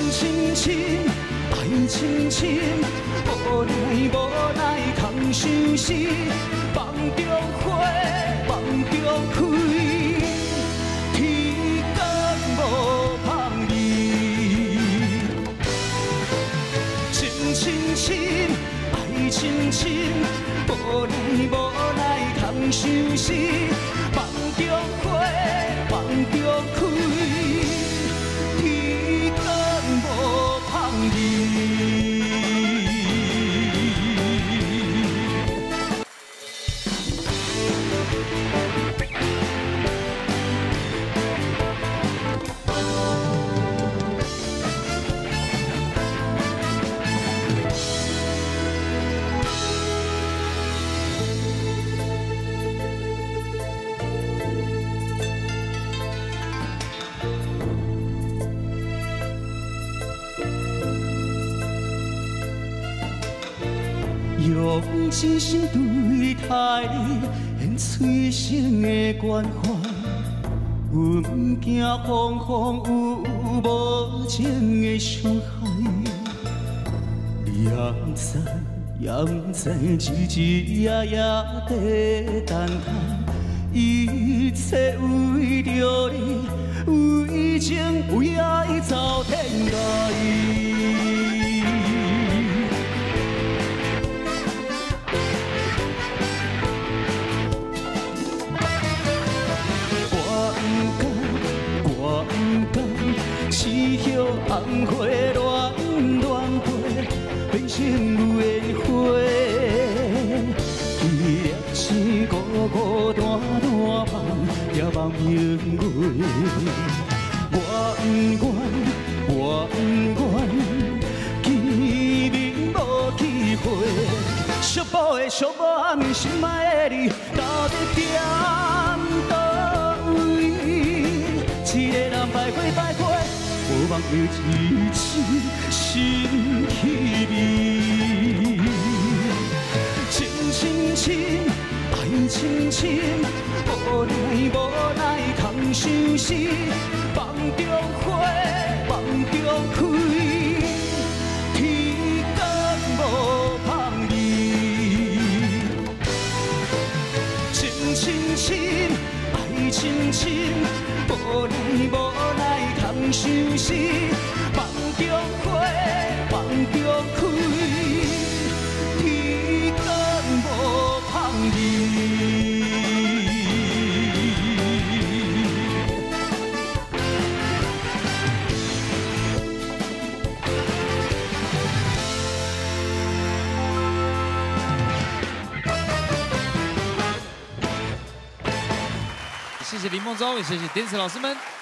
亲亲，爱亲亲，无奈空相思，梦中花，梦中开，天公无芳味。亲亲，爱亲亲，无奈空相思，梦中花，梦中开。 用真心对待你，献催生的关怀。阮不惊风风有无情的伤害。你也知，也不知，日夜夜在等待，一切为着你，为情为爱走天涯。 痴叶红花乱乱飞，变成有缘花。伊粒星孤孤单单梦，也梦明月。我不愿，见面无机会。寂寞的寂寞，心爱的你，到底踮倒位？一个人徘徊徘徊。 无望有一次心气味，亲亲，爱亲亲，无奈空相思，梦中花，梦中开，天公无芳味，亲，爱亲亲，无奈。 空相思，梦中花，梦中开，天公无芳味。 谢谢林梦中，也谢谢 Dance 老师们。